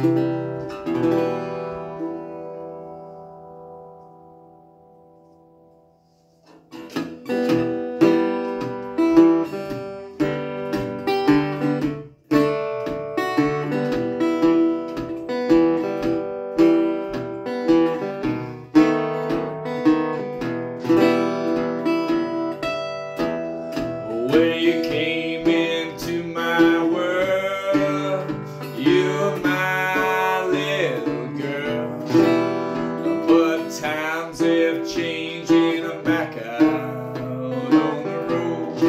Where you came into my world, you were my little girl. But times have changed and I'm back out on the road.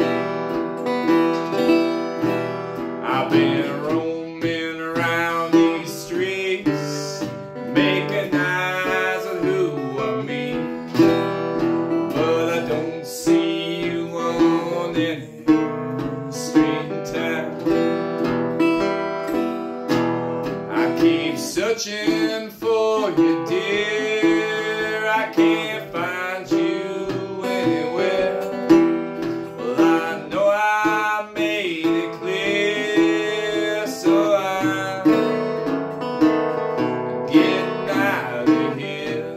I've been roaming around these streets, making eyes of who I meet, but I don't see you on any street in town. I keep searching for you, dear. I can't find you anywhere. Well, I know I made it clear, so I'm getting out of here.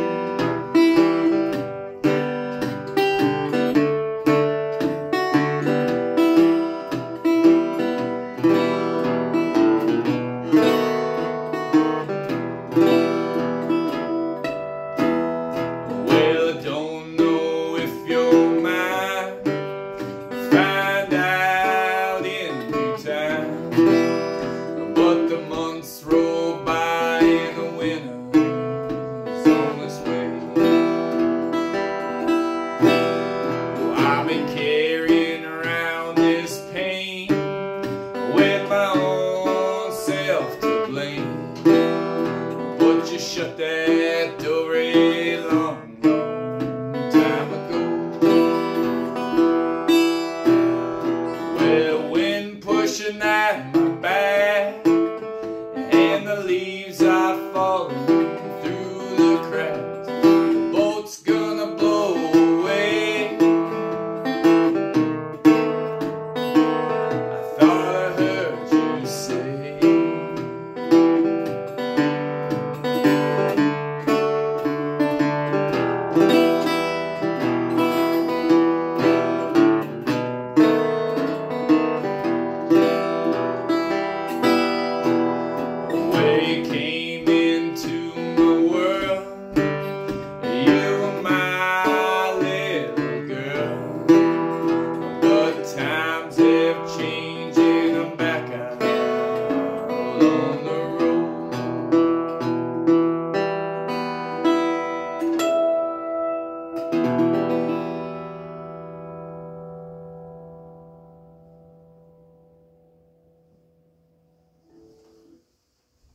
Well, I don't know if you're mine, find out in due time, but the months roll by and the winter's on its way. Oh, I've been carrying around this pain with my own self to blame, but you shut that